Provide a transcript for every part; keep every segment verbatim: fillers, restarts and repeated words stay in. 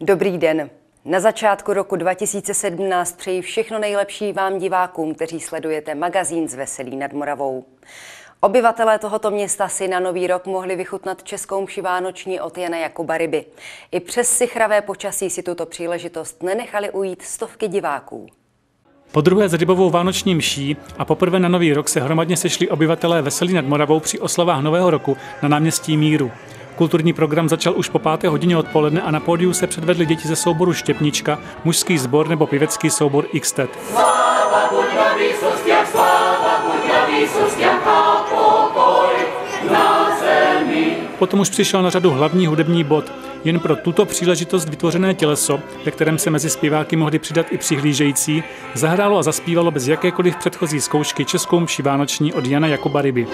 Dobrý den. Na začátku roku dva tisíce sedmnáct přeji všechno nejlepší vám divákům, kteří sledujete magazín z Veselí nad Moravou. Obyvatelé tohoto města si na nový rok mohli vychutnat českou mši vánoční od Jana Jakuba Ryby. I přes sichravé počasí si tuto příležitost nenechali ujít stovky diváků. Po druhé s rybovou vánoční mší a poprvé na nový rok se hromadně sešli obyvatelé Veselí nad Moravou při oslavách Nového roku na náměstí Míru. Kulturní program začal už po páté hodině odpoledne a na pódiu se předvedly děti ze souboru Štěpnička, mužský sbor nebo pěvecký soubor X-Tet. Sláva buď na výsostях, sláva buď na výsostях a pokoj na zemi. Potom už přišel na řadu hlavní hudební bod. Jen pro tuto příležitost vytvořené těleso, ve kterém se mezi zpěváky mohli přidat i přihlížející, zahrálo a zaspívalo bez jakékoliv předchozí zkoušky českou mši vánoční od Jana Jakuba Ryby.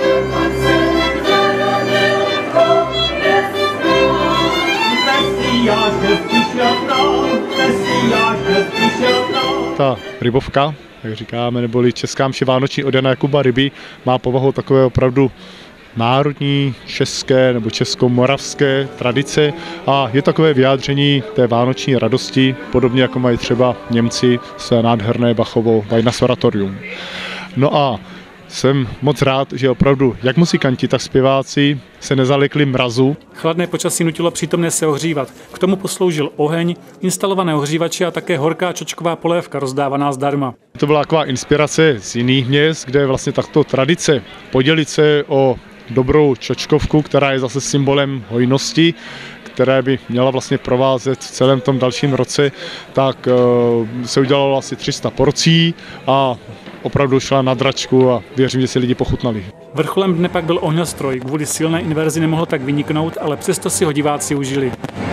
Ta rybovka, jak říkáme, neboli česká mše vánoční od Jana Jakuba Ryby, má povahu takové opravdu národní, české nebo českomoravské tradice a je takové vyjádření té vánoční radosti, podobně jako mají třeba Němci své nádherné Bachovo Weihnachtsoratorium. No a jsem moc rád, že opravdu jak muzikanti, tak zpěváci se nezalekli mrazu. Chladné počasí nutilo přítomné se ohřívat. K tomu posloužil oheň, instalované ohřívače a také horká čočková polévka rozdávaná zdarma. To byla taková inspirace z jiných měst, kde vlastně takto tradice podělit se o dobrou čočkovku, která je zase symbolem hojnosti, které by měla vlastně provázet v celém tom dalším roce, tak se udělalo asi tři sta porcí a opravdu šla na dračku a věřím, že si lidi pochutnali. Vrcholem dne pak byl ohňostroj. Kvůli silné inverzi nemohlo tak vyniknout, ale přesto si ho diváci užili.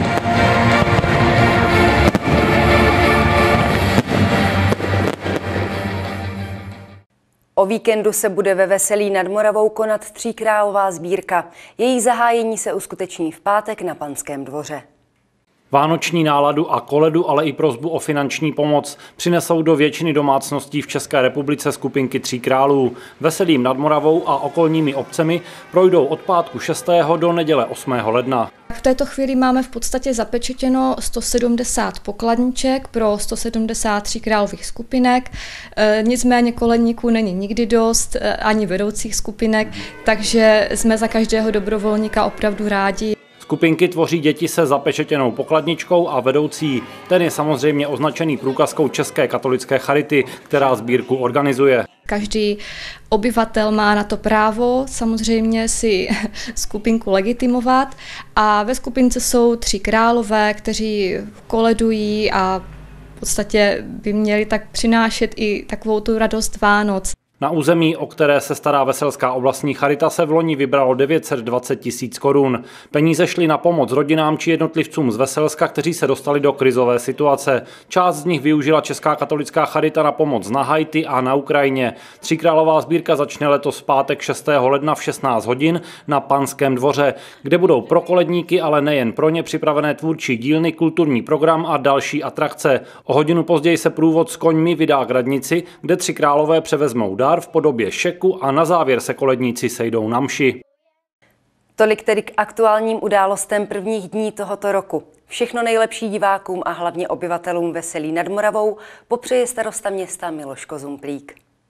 O víkendu se bude ve Veselí nad Moravou konat tříkrálová sbírka. Její zahájení se uskuteční v pátek na Panském dvoře. Vánoční náladu a koledu, ale i prosbu o finanční pomoc přinesou do většiny domácností v České republice skupinky Tří králů. Veselím nad Moravou a okolními obcemi projdou od pátku šestého do neděle osmého ledna. V této chvíli máme v podstatě zapečetěno sto sedmdesát pokladniček pro sto sedmdesát tří králových skupinek, e, nicméně koledníků není nikdy dost, e, ani vedoucích skupinek, takže jsme za každého dobrovolníka opravdu rádi. Skupinky tvoří děti se zapečetěnou pokladničkou a vedoucí. Ten je samozřejmě označený průkazkou České katolické charity, která sbírku organizuje. Každý obyvatel má na to právo samozřejmě si skupinku legitimovat a ve skupince jsou tři králové, kteří koledují a v podstatě by měli tak přinášet i takovou tu radost Vánoc. Na území, o které se stará Veselská oblastní charita, se v loni vybralo devět set dvacet tisíc korun. Peníze šly na pomoc rodinám či jednotlivcům z Veselska, kteří se dostali do krizové situace. Část z nich využila Česká katolická charita na pomoc na Haiti a na Ukrajině. Tříkrálová sbírka začne letos v pátek šestého ledna v šestnáct hodin na Panském dvoře, kde budou pro koledníky, ale nejen pro ně připravené tvůrčí dílny, kulturní program a další atrakce. O hodinu později se průvod s koňmi vydá k radnici, kde tři králové převezmou dár v podobě šeku a na závěr se koledníci sejdou na mši. Tolik tedy k aktuálním událostem prvních dní tohoto roku. Všechno nejlepší divákům a hlavně obyvatelům Veselí nad Moravou popřeje starosta města Miloš Kozumplík.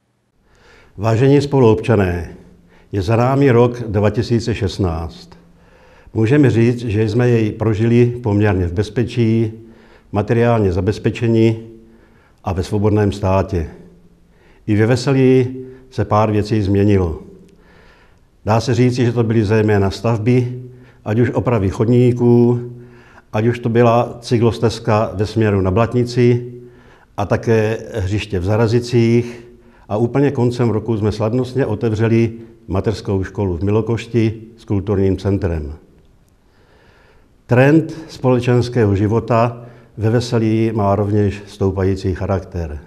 Vážení spoluobčané, je za námi rok dva tisíce šestnáct. Můžeme říct, že jsme jej prožili poměrně v bezpečí, materiálně zabezpečení a ve svobodném státě. I ve Veselí se pár věcí změnilo. Dá se říct, že to byly zejména stavby, ať už opravy chodníků, ať už to byla cyklostezka ve směru na Blatnici a také hřiště v Zarazicích. A úplně koncem roku jsme slavnostně otevřeli mateřskou školu v Milokošti s kulturním centrem. Trend společenského života ve Veselí má rovněž stoupající charakter.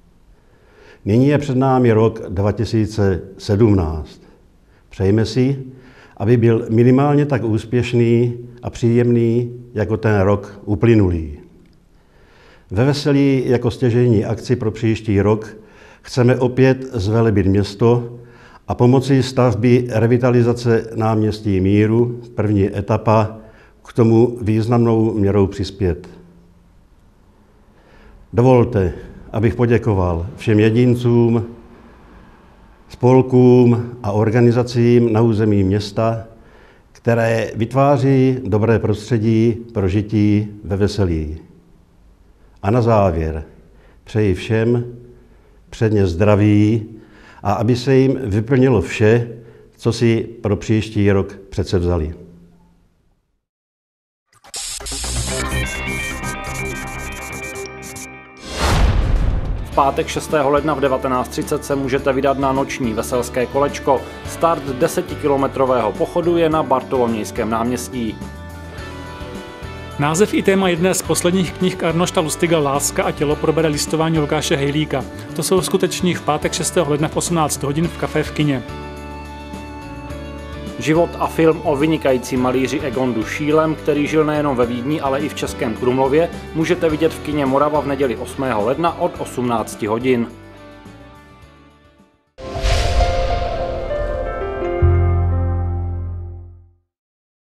Nyní je před námi rok dva tisíce sedmnáct. Přejme si, aby byl minimálně tak úspěšný a příjemný jako ten rok uplynulý. Ve Veselí jako stěžejní akci pro příští rok chceme opět zvelebit město a pomocí stavby revitalizace náměstí Míru, první etapa, k tomu významnou měrou přispět. Dovolte, abych poděkoval všem jedincům, spolkům a organizacím na území města, které vytváří dobré prostředí pro žití ve veselí. A na závěr přeji všem předně zdraví a aby se jim vyplnilo vše, co si pro příští rok předsevzali. V pátek šestého ledna v devatenáct třicet se můžete vydat na noční veselské kolečko. Start desetikilometrového pochodu je na Bartolomějském náměstí. Název i téma jedné z posledních knih Arnošta Lustiga Láska a tělo probere listování Lukáše Hejlíka. To jsou uskuteční v pátek šestého ledna v osmnáct hodin v Café v kině. Život a film o vynikajícím malíři Egondu Schielem, který žil nejenom ve Vídni, ale i v Českém Krumlově, můžete vidět v kině Morava v neděli osmého ledna od osmnácti hodin.